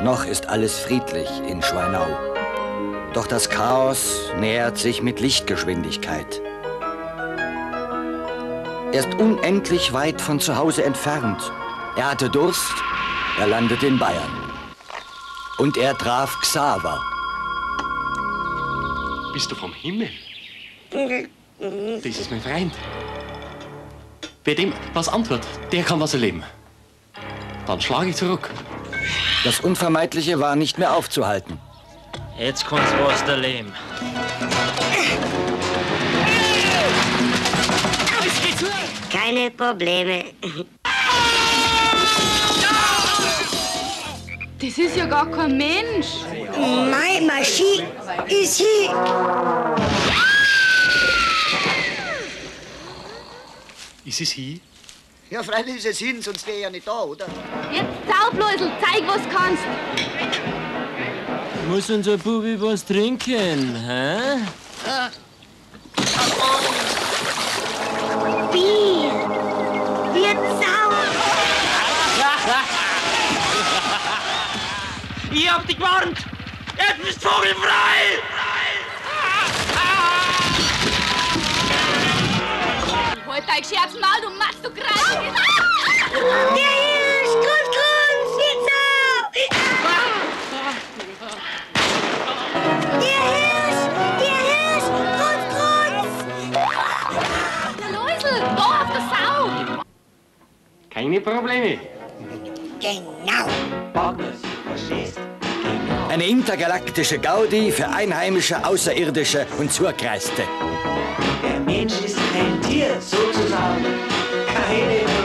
Noch ist alles friedlich in Schweinau. Doch das Chaos nähert sich mit Lichtgeschwindigkeit. Er ist unendlich weit von zu Hause entfernt. Er hatte Durst, er landet in Bayern. Und er traf Xaver. Bist du vom Himmel? Das ist mein Freund. Wer dem was antwortet, der kann was erleben. Dann schlage ich zurück. Das Unvermeidliche war nicht mehr aufzuhalten. Jetzt kannst du was erleben. Keine Probleme. Das ist ja gar kein Mensch. Meine Maschine ist hier. Ist es hier? Ja, freilich ist es hin, sonst wäre er ja nicht da, oder? Jetzt Zaubläusel, zeig, was kannst. Muss unser Bubi was trinken, hä? Bier. Wir sauer. Ich hab dich gewarnt! Jetzt bist vogelfrei! Halt dein Scherz mal, du Matz, du Kreis! Der Hirsch, Grund, die Sau. Der Hirsch, Grund. Der Läusel, da auf der Sau! Keine Probleme. Genau. Eine intergalaktische Gaudi für Einheimische, Außerirdische und Zurkreiste. Der Mensch ist kein Tier, sozusagen. Keine